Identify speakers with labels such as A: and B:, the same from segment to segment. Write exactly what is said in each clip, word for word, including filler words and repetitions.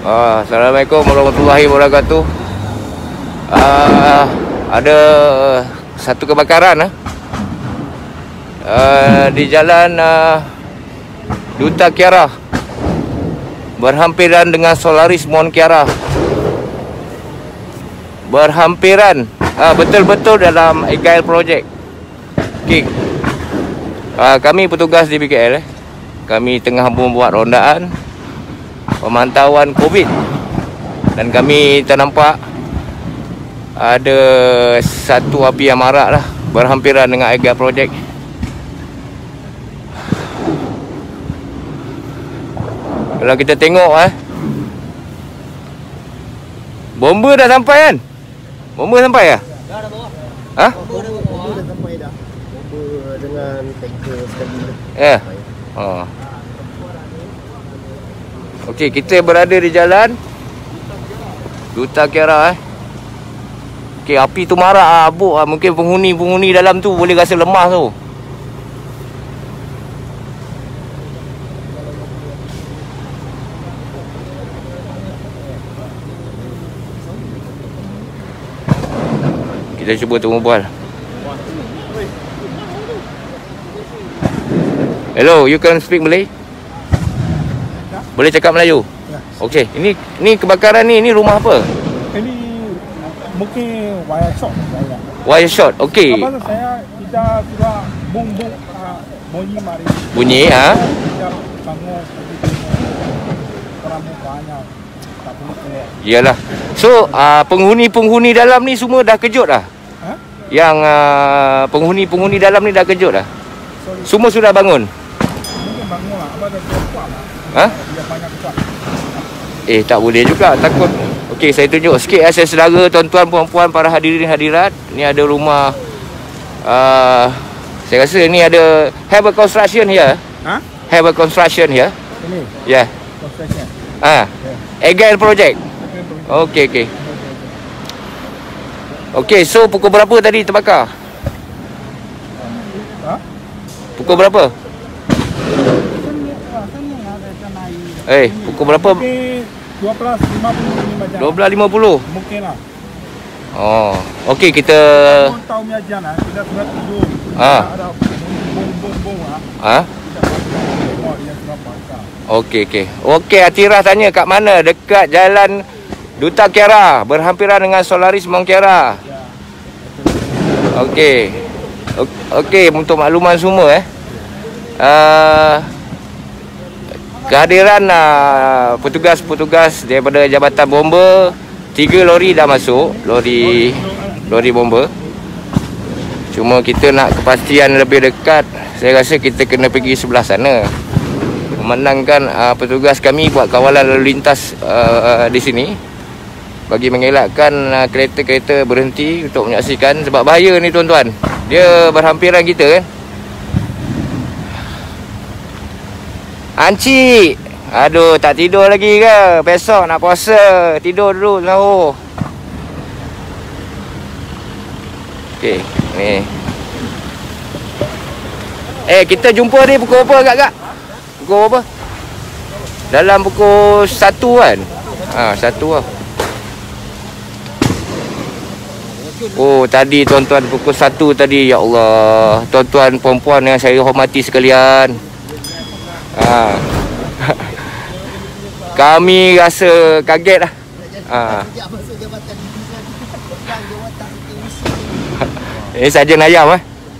A: Uh, Assalamualaikum warahmatullahi wabarakatuh. Uh, ada satu kebakaran uh, uh, di jalan uh, Duta Kiara berhampiran dengan Solaris Mount Kiara. Berhampiran uh, betul-betul dalam Agile Project. Okay. Uh, kami petugas di B K L eh. Kami tengah membuat rondaan pemantauan COVID dan kami ternampak ada satu api yang marak lah berhampiran dengan Agile Project. Kalau kita tengok eh, bomba dah sampai kan? Bomba sampai ya?
B: Dah dah bawa.
A: Ha?
B: Bomba dah bomba dah sampai dah. Bomba dengan tanker sekali.
A: Ya. Oh. Okey, kita berada di jalan Duta Kiara eh. Okey, api tu marak ah, abuk ah. Mungkin penghuni-penghuni dalam tu boleh rasa lemah tu. Kita cuba temu bual. Hello, you can speak Malay? Boleh cakap Melayu?
C: Ya.
A: Okey, ini ni kebakaran ni, ini rumah apa?
C: Ini mungkin wire short saya.
A: Wire short. Okey.
C: Apa saya kita sudah bung bung uh, bunyi mari.
A: Bunyi ha?
C: Kita bangun orang banyak. Tak boleh keluar.
A: Iyalah. So, uh, penghuni-penghuni dalam ni semua dah kejut dah?
C: Ha?
A: Yang uh, penghuni-penghuni dalam ni dah kejut dah?
C: Sorry.
A: Semua sudah bangun?
C: Mungkin bangun lah. Apa dah kuat lah.
A: Ha?
C: Dia banyak kuat.
A: Eh, tak boleh juga. Takut. Okey, saya tunjuk sikit saya saudara, tuan-tuan, puan-puan, para hadirin hadirat. Ni ada rumah. Uh, saya rasa ni ada have a construction here.
C: Ha?
A: Have a construction here.
C: Ini.
A: Ya. Yeah.
C: Construction.
A: Ah.
C: Yeah.
A: Agile Project. Okey, okey. Okey, so pukul berapa tadi terbakar?
C: Ha?
A: Pukul berapa? Eh, pukul berapa?
C: Mungkin dua belas lima puluh lima jam.
A: dua belas lima puluh.
C: Mungkin lah.
A: Oh, okey kita
C: Pun tahu punya jam lah. Kita sudah tidur.
A: Ah.
C: Ada bung bung bung lah.
A: ah.
C: Tengok dia sudah basah.
A: Okey, okey. Okey, Atirah tanya kat mana? Dekat jalan Duta Kiara, berhampiran dengan Solaris Mount Kiara.
C: Ya.
A: Okey. Ok- Okey, untuk makluman semua eh. Uh, kehadiran uh, petugas-petugas daripada Jabatan Bomba, tiga lori dah masuk, lori lori bomba. Cuma kita nak kepastian lebih dekat, saya rasa kita kena pergi sebelah sana. Memandangkan uh, petugas kami buat kawalan lalu lintas uh, di sini bagi mengelakkan uh, kereta-kereta berhenti untuk menyaksikan, sebab bahaya ni tuan-tuan. Dia berhampiran kita kan. Ancik, aduh tak tidur lagi ke? Besok nak puasa, tidur dulu sahur. Okey, ni. Eh, kita jumpa ni pukul apa agak-agak? Pukul apa? Dalam pukul satu kan? Ha, satu lah. Oh, tadi tuan-tuan pukul satu tadi. Ya Allah. Tuan-tuan, perempuan yang saya hormati sekalian. Ha. Kami rasa kaget lah. Ha. Ini saja ayam eh.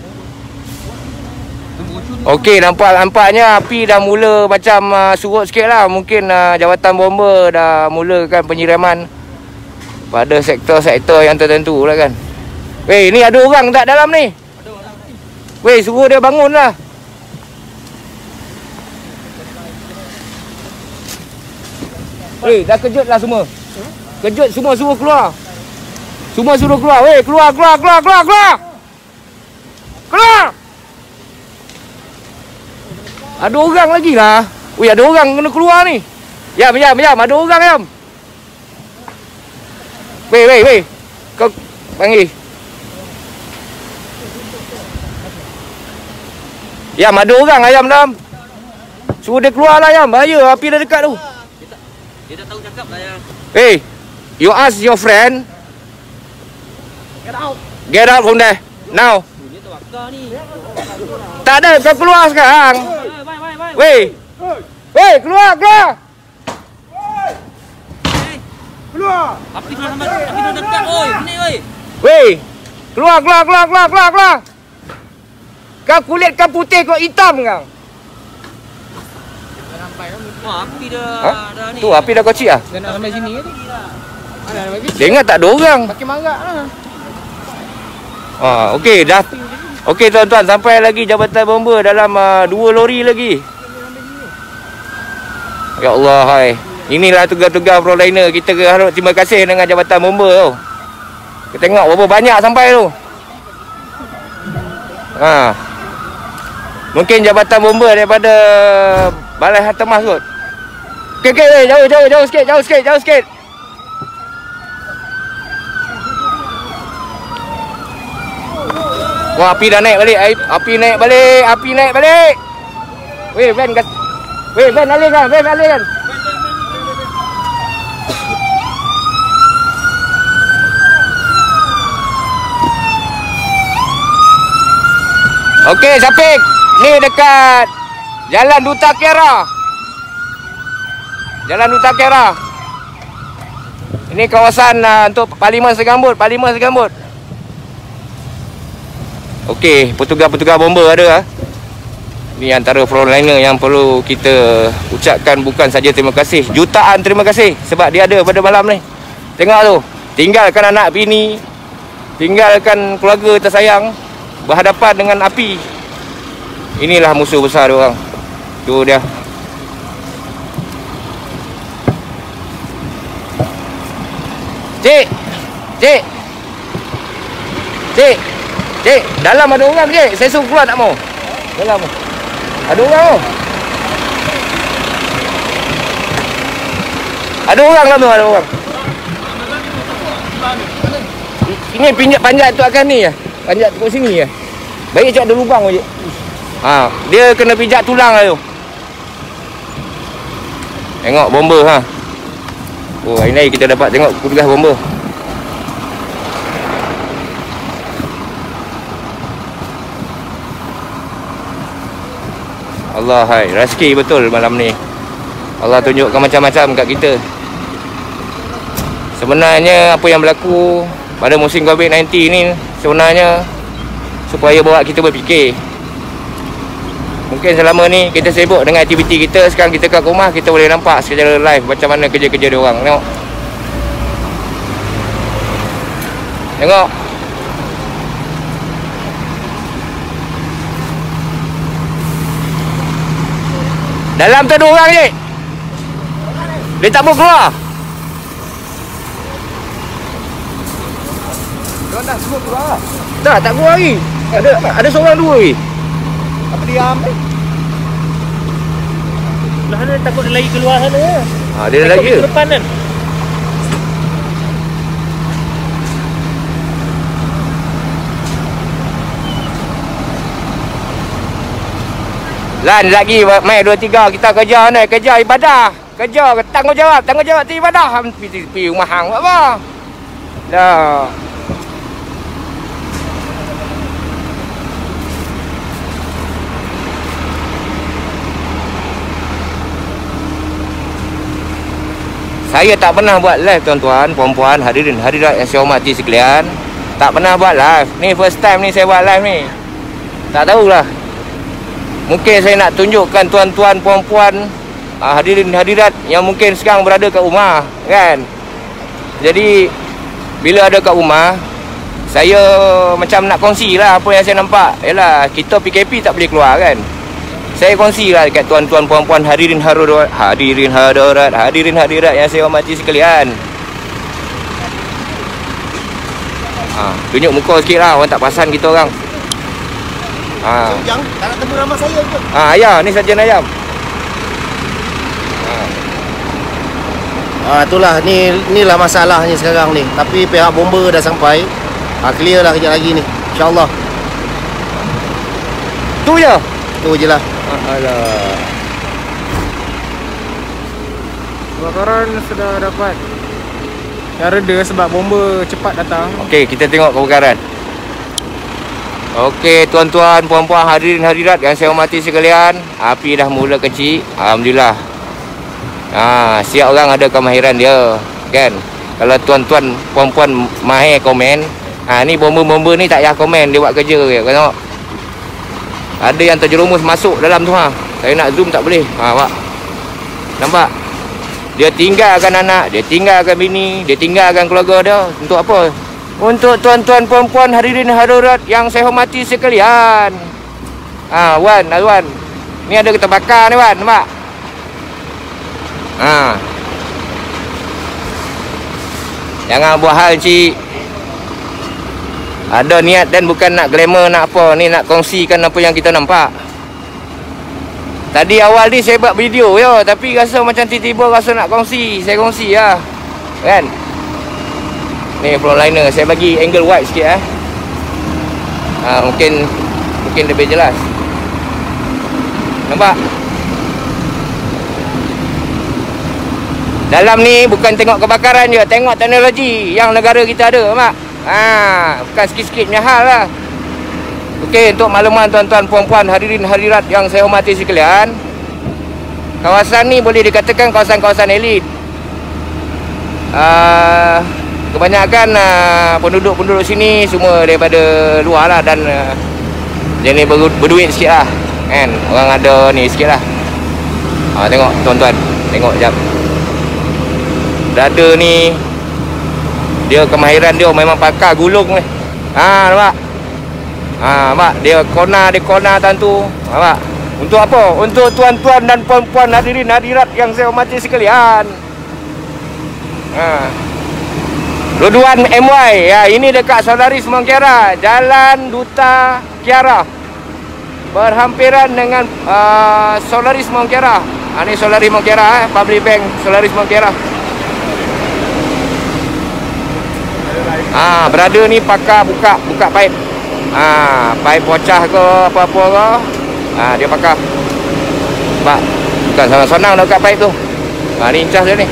A: Okey, nampak nampaknya api dah mula macam uh, surut sikit lah. Mungkin uh, Jabatan Bomba dah mulakan penyiraman pada sektor-sektor yang tertentu lah kan. Weh, ni ada orang tak dalam ni? Ada orang. Weh, suruh dia bangun lah. Weh, dah kejut lah semua. Kejut semua, suruh keluar. Semua suruh keluar. Weh, keluar, keluar, keluar, keluar, keluar. Keluar. Ada orang lagi lah. Weh, ada orang kena keluar ni. Yam, yam, yam. Ada orang, yam. Weh, weh, weh. Kau panggil. Yam, ada orang ayam dalam. Suruh dia keluar lah, Yam. Bahaya, api dah dekat tu.
D: Dia tak tahu cakap lah ya.
A: Hey, you ask your friend.
B: Get out.
A: Get out from there. Now.
D: Dia terbakar ni.
A: Tak ada, kau keluar sekarang.
D: Bye bye bye bye.
A: Weh. Weh, keluar, keluar.
C: Keluar.
D: Api dah sampai, api dah dekat oi. Ni oi.
A: Weh. Keluar, keluar, keluar, keluar, keluar, keluar. Kau kulit kau putih, kau hitam kau.
D: Wah, api dah
A: Ha?
D: dah ni.
A: Tu api dah kocik ah.
B: Dia nak sampai sini ke? Ada lagi.
A: Dia ingat tak ada orang.
B: Pakai marak lah.
A: Ah, okey dah. Okey tuan-tuan, sampai lagi jabatan bomba dalam uh, dua lori lagi. Ya Allah, hai. Inilah tugas-tugas frontliner. Kita harap terima kasih dengan jabatan bomba tu. Kita tengok berapa banyak sampai tu. Ha. Mungkin jabatan bomba daripada Balai Hartamas kot. Okey, okey, jauh, jauh, jauh sikit, jauh sikit, jauh sikit. Wah, api dah naik balik. Api naik balik. Api naik balik. Weh, van kat. Weh, van alihkan. Van alihkan. Okey, Syafiq. Ni dekat Jalan Duta Kiara. Jalan Duta Kiara. Ini kawasan uh, untuk Parlimen Segambut. Parlimen Segambut. Okey, petugas-petugas bomba ada ah. Ini antara frontliner yang perlu kita ucapkan bukan saja terima kasih, jutaan terima kasih sebab dia ada pada malam ni. Tengok tu, tinggalkan anak bini, tinggalkan keluarga tersayang berhadapan dengan api. Inilah musuh besar dia orang. Tu dia. Cik. Cik. Cik. Cik, dalam ada orang cik. Saya suruh keluar tak mau. Dalam. Ada orang tu. Ada orang dalam tu, ada orang. Ini pinjat panjat tu akan ni ya. Panjat tu kat sini ya. Baik cik ada lubang je. Ha, dia kena pijak tulang lah tu. Tengok bomba ha. Oh, hari ni kita dapat tengok petugas bomba. Allah hai, rezeki betul malam ni. Allah tunjukkan macam-macam kat kita. Sebenarnya apa yang berlaku pada musim COVID sembilan belas ni sebenarnya supaya bawa kita berfikir. Mungkin selama ni kita sibuk dengan aktiviti kita, sekarang kita kat rumah kita boleh nampak secara live macam mana kerja-kerja dia orang. Tengok. Tengok. Dalam tu ada orang je. Dia tak boleh keluar.
B: Kau dah semua keluar.
A: Tak, tak keluar lagi. Ada ada seorang dua lagi.
B: Apa diam ni?
D: Lah ada takut dia lagi keluar sana.
A: Ha, dia dah lagi ke?
D: Depan kan.
A: Lan lagi mai dua tiga kita kerja ni, kerja ibadah. Kerja tanggungjawab, tanggungjawab tu ibadah. Pergi pergi rumah hang buat apa? Dah. Saya tak pernah buat live tuan-tuan, puan-puan, hadirin hadirat yang saya hormati sekalian. Tak pernah buat live. Ni first time ni saya buat live ni. Tak tahulah. Mungkin saya nak tunjukkan tuan-tuan, puan-puan, hadirin hadirat yang mungkin sekarang berada kat rumah, kan? Jadi bila ada kat rumah, saya macam nak kongsi lah apa yang saya nampak. Yalah, kita P K P tak boleh keluar kan. Saya kongsi lah dekat tuan-tuan, puan-puan, hadirin hadirat, hadirin hadirat, hadirin hadirat yang saya hormati sekalian. Ha, tunjuk muka sikit lah, orang tak perasan kita orang. Ha.
B: Yang tak nak temu nama saya ke?
A: Ah, ayah, ni sajian ayam.
B: Ah, itulah ni inilah masalahnya sekarang ni. Tapi pihak bomba dah sampai. Ah, clear lah kejap lagi ni. Insya-Allah.
A: Tu je.
B: Tu je lah.
A: Ah, alah.
C: Kebakaran sudah dapat dah reda sebab bomba cepat datang.
A: Okey, kita tengok kebakaran. Okey, tuan-tuan, puan-puan, hadirin hadirat yang saya hormati sekalian, api dah mula kecil. Alhamdulillah. Ha, siap orang ada kemahiran dia, kan? Kalau tuan-tuan, puan-puan mahir komen, ha, ni bomba-bomba ni tak payah komen, dia buat kerja je. Kau tengok. Ada yang terjerumus masuk dalam tu ha. Saya nak zoom tak boleh. Ha, pak. Nampak? Dia tinggalkan anak, dia tinggalkan bini, dia tinggalkan keluarga dia. Untuk apa? Untuk tuan-tuan, puan-puan, hadirin hadirat yang saya hormati sekalian. Ha, Wan, Azwan. Ni ada kita bakar ni, Wan. Nampak? Ha. Jangan buat hal, cik. Ada niat dan bukan nak glamour, nak apa. Ni nak kongsikan apa yang kita nampak. Tadi awal ni saya buat video ya, tapi rasa macam tiba-tiba rasa nak kongsi. Saya kongsi lah. Kan? Ni frontliner. Saya bagi angle wide sikit eh. Ha, mungkin mungkin lebih jelas. Nampak? Dalam ni bukan tengok kebakaran je, tengok teknologi yang negara kita ada, nampak? Ha, bukan sikit-sikit punya hal lah. Okey, untuk makluman tuan-tuan, puan-puan, hadirin hadirat yang saya hormati sekalian, kawasan ni boleh dikatakan kawasan-kawasan elit. Uh, kebanyakan uh, penduduk-penduduk sini semua daripada luar lah, dan uh, jenis ber berduit sikit lah, kan? Orang ada ni sikit lah. Ha, tengok tuan-tuan, tengok jap. Dada ni, dia kemahiran dia memang pakar gulung ni. Ha, nampak? Ha, mak, dia kona, dia kona tentu. Ha, mak. Untuk apa? Untuk tuan-tuan dan puan-puan, hadirin hadirat yang saya hormati sekalian. Ha. Roduan M Y. Ya, ini dekat Solaris Mongkiara, Jalan Duta Kiara. Berhampiran dengan uh, Solaris Mongkiara. Ha, ni Solaris Mongkiara eh, Public Bank Solaris Mongkiara. Ah, ha, berada ni pakar buka buka paip. Ah, ha, paip pecah ke apa-apa ke. Ah, ha, dia pakar. Pak, bukan senang-senang nak buka paip tu. Ha, ni incas dia ni.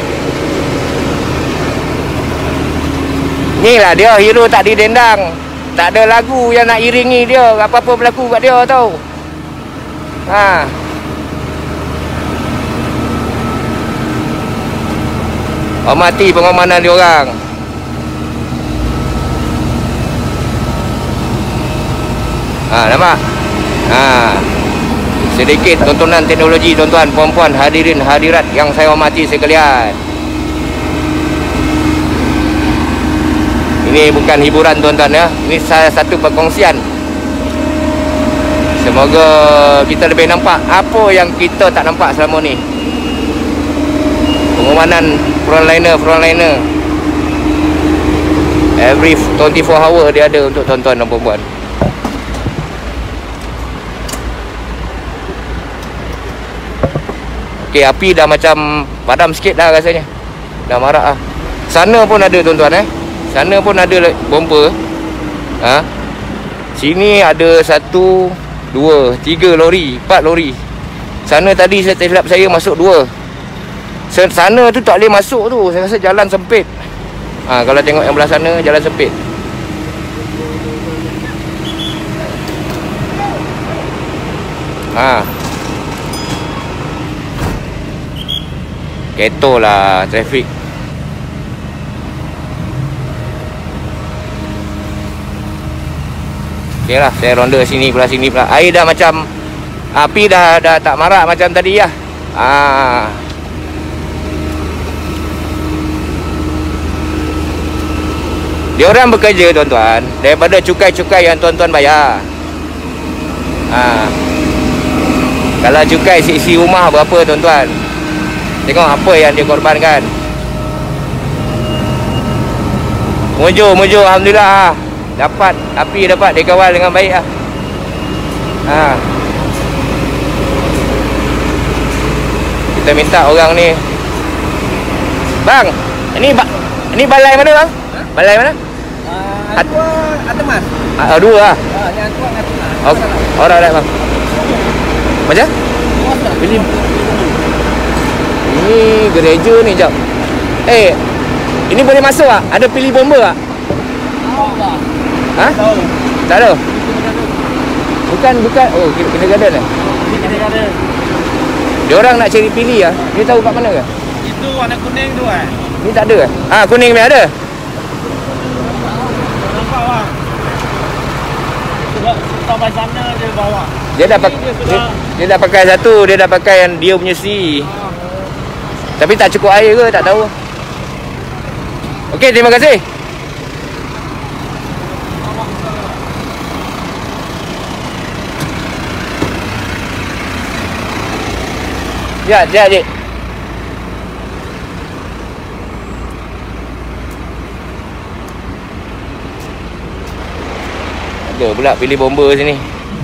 A: Ni lah dia hero tak didendang. Tak ada lagu yang nak iringi dia. Apa-apa berlaku kat dia tau. Ha. Hormati pengamanan dia orang. Ha, nampak? Ha. Sedikit tontonan teknologi tuan-tuan, puan-puan, hadirin hadirat yang saya hormati sekalian. Ini bukan hiburan tuan-tuan ya. Ini salah satu perkongsian. Semoga kita lebih nampak apa yang kita tak nampak selama ni. Pengamanan frontliner frontliner. Every twenty-four hour dia ada untuk tuan-tuan dan puan-puan. Okey, api dah macam padam sikit dah rasanya. Dah marak ah. Sana pun ada tuan-tuan eh. Sana pun ada bomba. Ha? Sini ada satu, dua, tiga lori, empat lori. Sana tadi saya tersilap saya masuk dua. Sana tu tak boleh masuk tu. Saya rasa jalan sempit. Ha, kalau tengok yang belah sana jalan sempit. Ha. Keto lah trafik. Okey lah, saya ronda sini belah sini pula. Air dah macam, api dah dah tak marak macam tadi lah. Ah. Dia orang bekerja tuan-tuan daripada cukai-cukai yang tuan-tuan bayar. Ah. Kalau cukai isi rumah berapa tuan-tuan? Tengok apa yang dia korbankan. Mujur, mujur, alhamdulillah. Dapat, api dapat dikawal dengan baik lah. Ha. Kita minta orang ni. Bang, ini ba ini balai mana bang? Balai mana?
D: Uh, Atua Atemas.
A: Ah, dua lah.
D: Ah, ni Atua Atemas.
A: Oh, orang dah bang. Macam? Pilih. Ini gereja ni, jap. Eh, ini boleh masuk tak? Ada pilih bomba tak? Ha? Tak ada? Bukan, bukan. Oh, kindergarten eh?
C: Kindergarten.
A: Dia orang nak cari pilih ah. Dia tahu kat mana ke?
C: Itu warna kuning tu eh.
A: Ni tak ada eh? Ah, kuning ni ada.
C: Nampak bang. Sebab sampai sana dia bawa.
A: Dia dah pakai dia, dia dah pakai satu, dia dah pakai yang dia punya si. Tapi tak cukup air ke? Tak tahu. Okey, terima kasih. Ya, ya, Cik. Ada pula pilih bomba sini.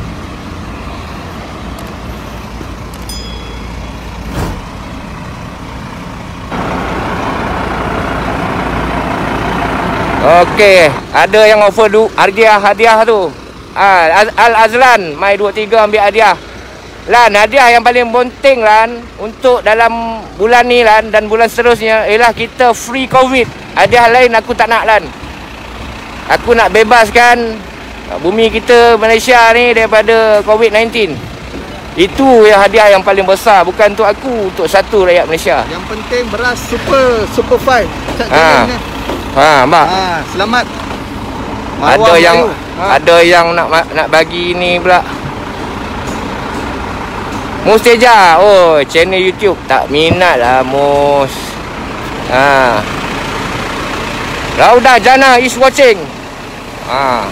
A: Okey, ada yang offer du hadiah-hadiah tu. Ah, Al-Azlan, mai dua tiga ambil hadiah. Lan, hadiah yang paling penting Lan untuk dalam bulan ni Lan dan bulan seterusnya ialah kita free COVID. Hadiah lain aku tak nak Lan. Aku nak bebaskan bumi kita Malaysia ni daripada COVID sembilan belas. Itu yang hadiah yang paling besar, bukan untuk aku, untuk satu rakyat Malaysia.
D: Yang penting beras super super five.
A: Ha. Ha, Mak.
D: Ha, selamat.
A: Ada yang
D: ha.
A: ada yang nak nak bagi ni pula. Musteja. Oh, channel YouTube. Tak minat lah Mus. Ha. Rauda Jana is watching. Ha.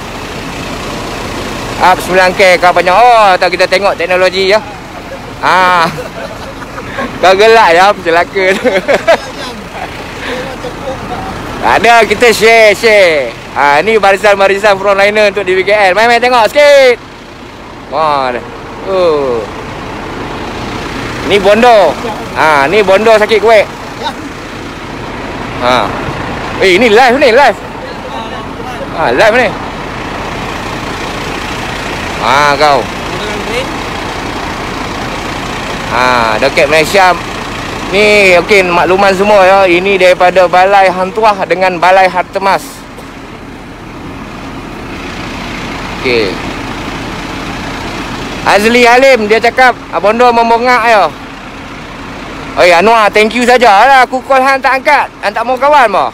A: Up sembilan K kau banyak. Oh, tak kita tengok teknologi ya. Ha. Kau gelak ya celaka. Ada kita share share. Ha, ni barisan-barisan frontliner untuk D B K L. Mai mai tengok sikit. Wah. Oh. Ni bondo. Ha, ni bondo sakit kuek. Ha. Eh, ini live ni, live. Ha, live ni. Ha, kau. Ha, dekat Malaysia. Ni okey makluman semua ya. Ini daripada Balai Hang Tuah dengan Balai Hartemas. Okey. Azli Halim dia cakap Abondo membongak ya. Oi Anwar, thank you sajalah. Aku call hang tak angkat. Hang tak mau kawan bah.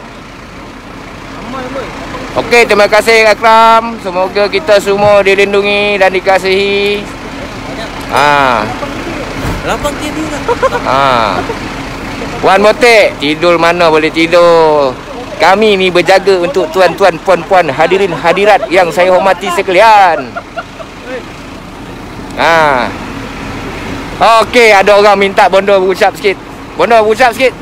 A: Okey, terima kasih Akram. Semoga kita semua dilindungi dan dikasihi. Ha.
D: lapan K view dah.
A: Ha. Puan Motek, tidur mana boleh tidur. Kami ni berjaga untuk tuan-tuan, puan-puan, hadirin hadirat yang saya hormati sekalian. Ha. Okey, ada orang minta Bondo berucap sikit. Bondo berucap sikit.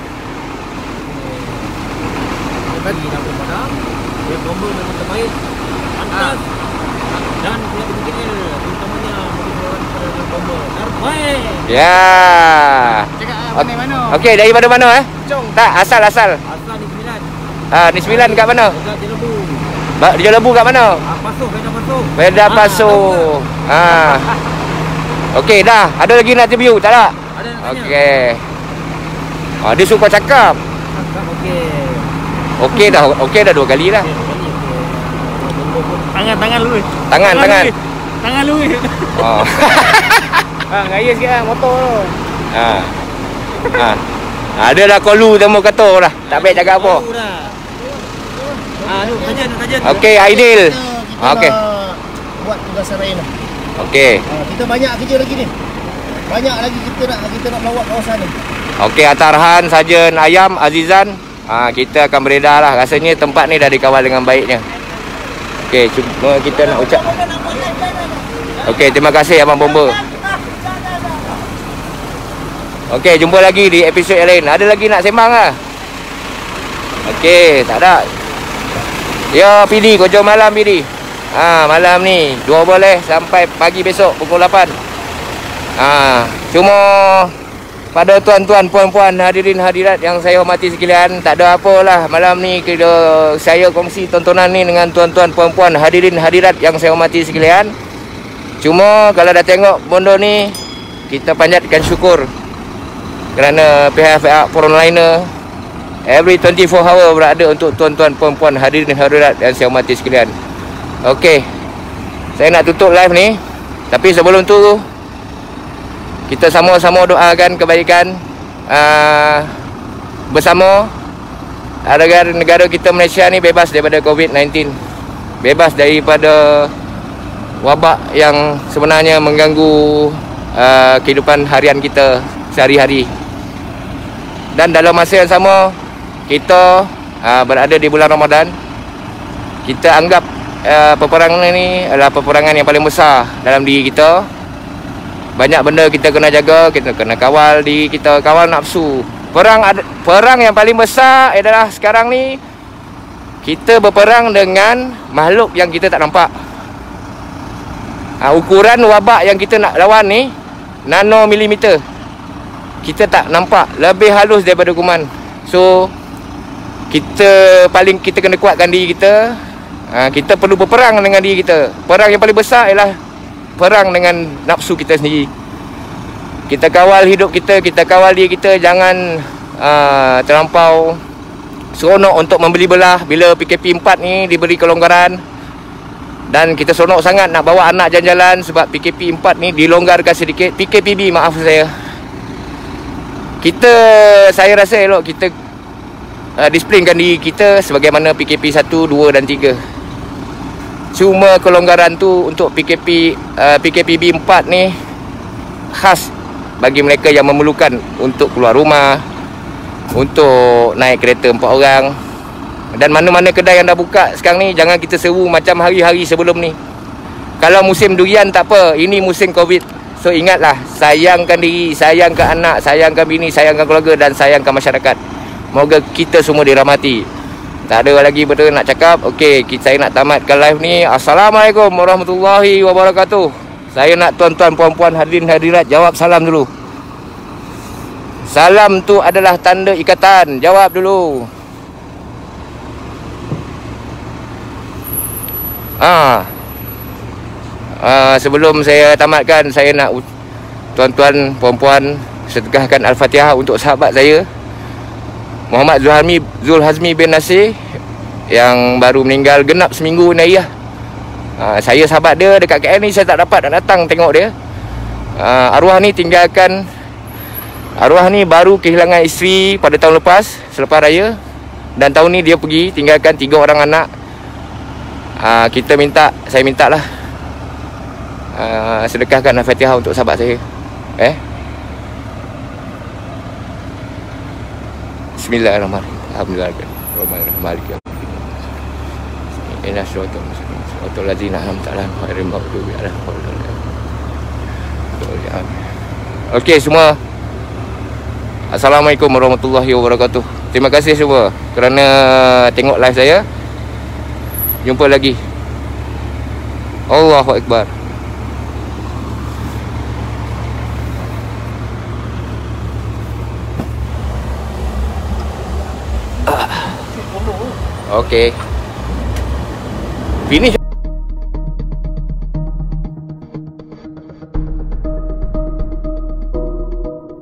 D: Bagi nama pada dia bomba memang terbaik. Pantas. Dan pihak D B K L terutamanya memberi kepada bomba. Terbaik.
A: Ya.
C: Cakap mana mana?
A: Okey, dari mana mana eh?
C: Cong.
A: Tak, asal asal.
D: Asal ni sembilan.
A: Ah, ni sembilan kat mana?
D: Dekat Jelebu.
A: Ba- Dia lebu kat mana?
D: Ah, Pasoh, Beda Pasoh.
A: Beda Pasoh. Ha. Okey dah, ada lagi nak interview tak ada?
D: Ada nak tanya?
A: Okey. Ah, dia suka cakap.
D: Cakap okey.
A: Okey dah, okey dah dua kali dah.
C: Tangan tangan lu.
A: Tangan, tangan.
C: Tangan lu.
A: Oh.
C: Ha, ngaya sikit ah motor tu.
A: Ha. Ha. Ha, dia dah kolu temu kata dah. Tak baik cakap apa.
D: Tahu dah. Ah, tu saja, tu saja.
A: Okey, Aidil.
B: Kita
A: Okey.
B: nak buat tugasan lain lah.
A: Okey.
B: Ha, kita banyak kerja lagi ni. Banyak lagi kita nak kita nak melawat kawasan ni.
A: Okey, Atarhan, Sajen, Ayam, Azizan. Ha, kita akan beredar lah. Rasanya tempat ni dah dikawal dengan baiknya. Okey, cuma kita nak ucap. Okey, terima kasih Abang Bomba. Okey, jumpa lagi di episod yang lain. Ada lagi nak sembang lah? Okey, tak ada. Ya, P D, kau jom malam P D. Ha, malam ni dua boleh sampai pagi besok pukul lapan. Ha, cuma pada tuan-tuan, puan-puan, hadirin hadirat yang saya hormati sekalian, tak ada apalah malam ni kita saya kongsi tontonan ni dengan tuan-tuan, puan-puan, hadirin hadirat yang saya hormati sekalian. Cuma kalau dah tengok Bondo ni, kita panjatkan syukur. kerana pihak-pihak frontliner every twenty-four hour berada untuk tuan-tuan, puan-puan, hadirin hadirat dan saya hormati sekalian. Okey, saya nak tutup live ni, tapi sebelum tu kita sama-sama doakan kebaikan uh, bersama agar negara kita Malaysia ni bebas daripada covid sembilan belas, bebas daripada wabak yang sebenarnya mengganggu uh, kehidupan harian kita sehari-hari. Dan dalam masa yang sama, kita uh, berada di bulan Ramadan. Kita anggap uh, peperangan ini adalah peperangan yang paling besar dalam diri kita. Banyak benda kita kena jaga, kita kena kawal diri kita, kawal nafsu. Perang ada, perang yang paling besar adalah sekarang ni kita berperang dengan makhluk yang kita tak nampak. Uh, ukuran wabak yang kita nak lawan ni nanomilimeter. Kita tak nampak, lebih halus daripada kuman. So kita paling kita kena kuatkan diri kita. Ha, kita perlu berperang dengan diri kita. Perang yang paling besar ialah perang dengan nafsu kita sendiri. Kita kawal hidup kita, kita kawal diri kita. Jangan uh, terlampau seronok untuk membeli belah bila P K P empat ni diberi kelonggaran. Dan kita seronok sangat nak bawa anak jalan-jalan sebab P K P empat ni dilonggarkan sedikit. P K P B, maaf saya. Kita, saya rasa elok kita uh, displaykan diri kita sebagaimana P K P satu, dua dan tiga. Cuma kelonggaran tu untuk P K P uh, P K P B empat ni khas bagi mereka yang memerlukan untuk keluar rumah, untuk naik kereta empat orang. Dan mana-mana kedai yang dah buka sekarang ni, jangan kita seru macam hari-hari sebelum ni. Kalau musim durian tak apa, ini musim Covid. So ingatlah, sayangkan diri, sayangkan anak, sayangkan bini, sayangkan keluarga dan sayangkan masyarakat. Moga kita semua dirahmati. Tak ada lagi benda nak cakap. Okey, saya nak tamatkan live ni. Assalamualaikum warahmatullahi wabarakatuh. Saya nak tuan-tuan, puan-puan, hadirin hadirat jawab salam dulu. Salam tu adalah tanda ikatan. Jawab dulu. Ah. Uh, sebelum saya tamatkan, saya nak tuan-tuan, puan-puan sedekahkan Al-Fatihah untuk sahabat saya Muhammad Zulhazmi, Zulhazmi bin Nasir yang baru meninggal genap seminggu ni ya. Uh, saya sahabat dia dekat K L ni, saya tak dapat nak datang tengok dia. Uh, arwah ni tinggalkan, arwah ni baru kehilangan isteri pada tahun lepas, selepas raya. Dan tahun ni dia pergi tinggalkan tiga orang anak. Uh, kita minta, saya minta lah Uh, sedekahkan Al-Fatihah untuk sahabat saya. Eh Bismillahirrahmanirrahim. Alhamdulillahirrahmanirrahim. Inna syurata syurata lazina an'amta alaihim ghairil maghdubi alaihim waladdallin. Okey semua. Assalamualaikum warahmatullahi wabarakatuh. Terima kasih semua kerana tengok live saya. Jumpa lagi. Allahu Akbar. Okay. Finish.